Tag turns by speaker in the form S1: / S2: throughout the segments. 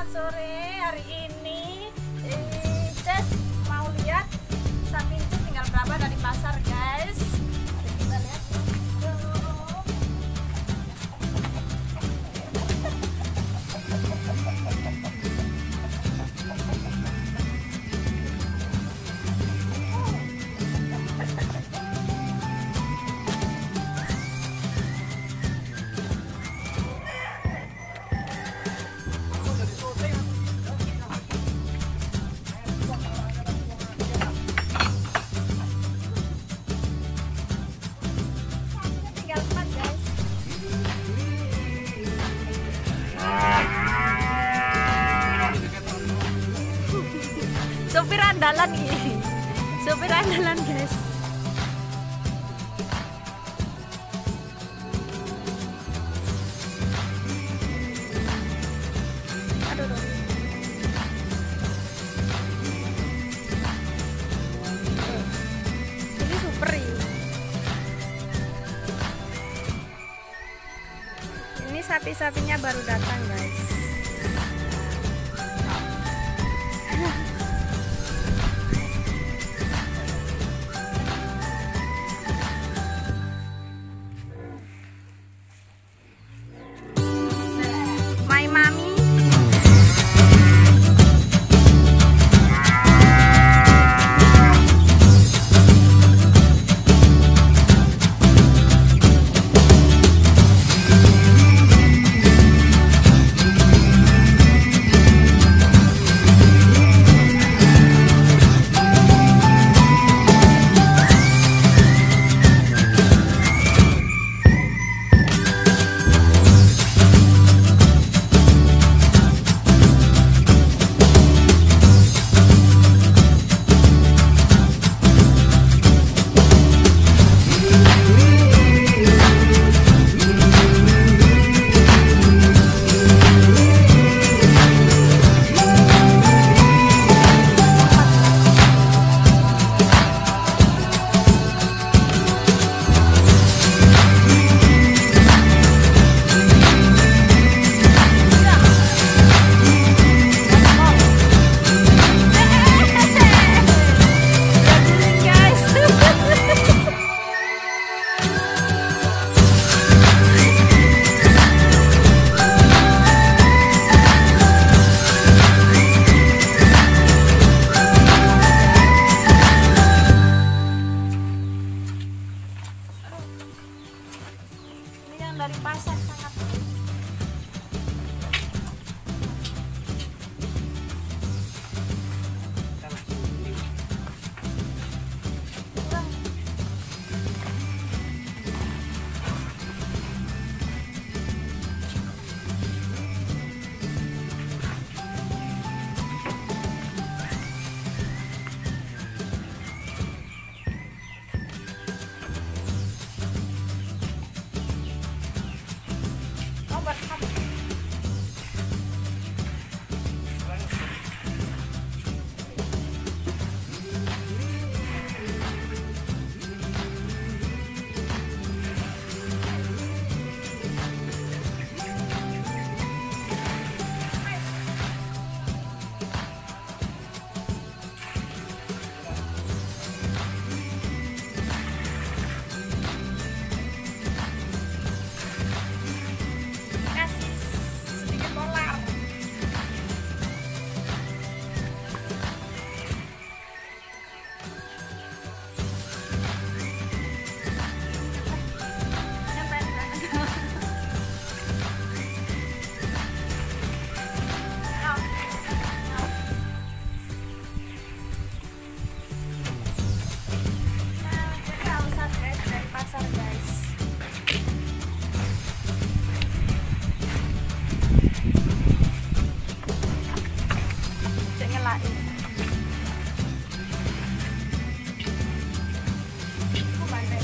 S1: Selamat sore. Hari ini Ces mau lihat sapi Ces tinggal berapa dari pasar, guys. Mari kita lihat. Tinggal 4, guys. Sopir andalan ini. Sopir andalan, guys. Aduh, aduh. Ini super ini. Ini sapi-sapinya baru datang, guys. My mommy. Dari pasar sangat kurang. Nomor 1. Kasih sedikit dolar. Nyampe di mana? Nah, jadi alasan, guys, dari pasar, guys. Cek ngelain. Aku bandai.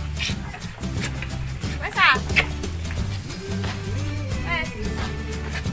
S1: Wes ah. Wes.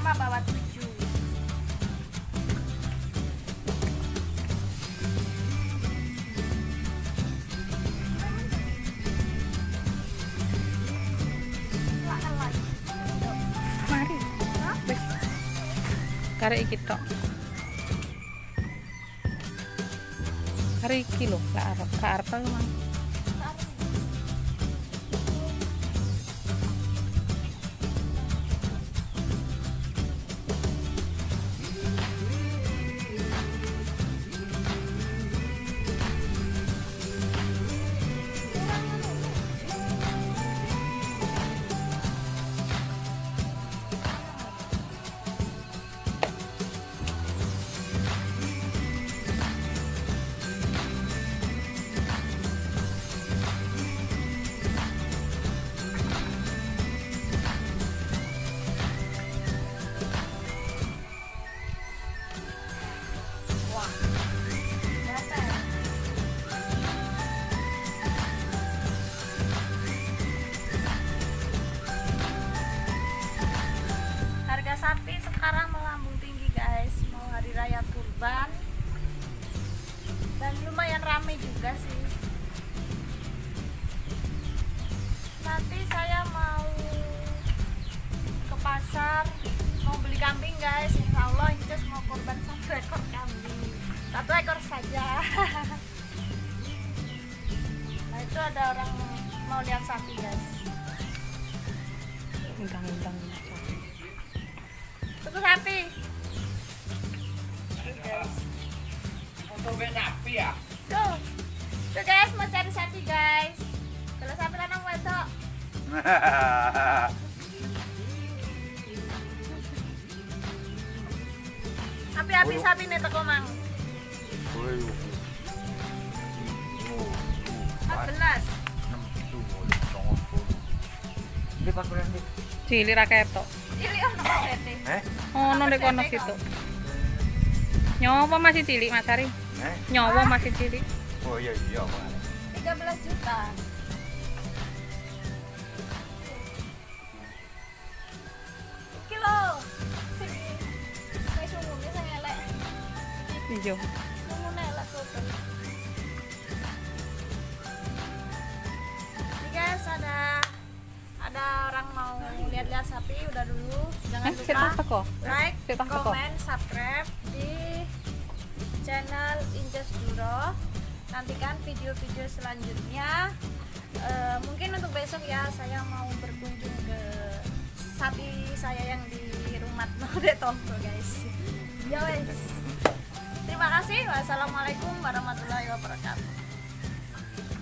S1: Mama bawa 7.
S2: Mari. Wis. Karek iki tok. Karek iki lho, lak arep mang. Sapi sekarang melambung tinggi guys, mau hari raya kurban dan lumayan ramai juga sih. Nanti saya mau ke pasar mau beli kambing guys, insya Allah Incus mau kurban 1 ekor kambing, 1 ekor saja. Nah itu ada orang mau lihat sapi guys. Undang-undang
S1: itu sapi.
S3: Untuk sapi ya?
S1: Tuh guys, mau cari sapi guys. Kalau sapi lanang wedok. Api-api sapi nih teko mang. 14.
S2: cilik ra ketok.
S1: Cilik ono kete.
S2: Ono nek kono situ. Nyawa masih cilik Mas Ari? Nyawa masih cilik.
S3: Oh iya iya, Pak.
S1: 13 juta. Kilo. Wis umumnya sing elek.
S2: Iya.
S1: Umumnya elek tuh. Nih guys, ada orang mau lihat-lihat sapi, udah dulu. Jangan lupa like, comment, subscribe di channel Incus Duro. Nantikan video-video selanjutnya. Mungkin untuk besok ya saya mau berkunjung ke sapi saya yang di rumah Mode Tonggo guys. Ya wes. Terima kasih. Wassalamualaikum warahmatullahi wabarakatuh.